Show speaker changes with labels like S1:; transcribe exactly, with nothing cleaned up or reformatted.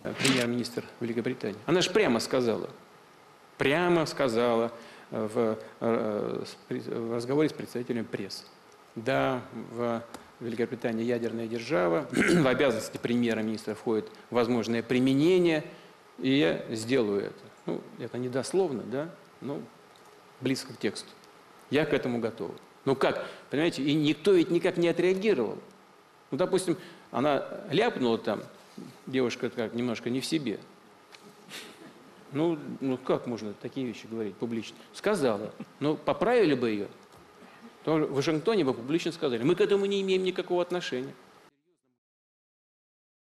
S1: премьер-министр Великобритании. Она же прямо сказала, прямо сказала в, в разговоре с представителями прессы. Да, в Великобритании ядерная держава, в обязанности премьера-министра входит возможное применение, и я сделаю это. Ну, это не дословно, да, но близко к тексту. Я к этому готов. Ну как, понимаете, и никто ведь никак не отреагировал. Ну, допустим, она ляпнула там, девушка как немножко не в себе. Ну, ну как можно такие вещи говорить публично? Сказала. Ну, поправили бы ее. То в Вашингтоне бы публично сказали. Мы к этому не имеем никакого отношения.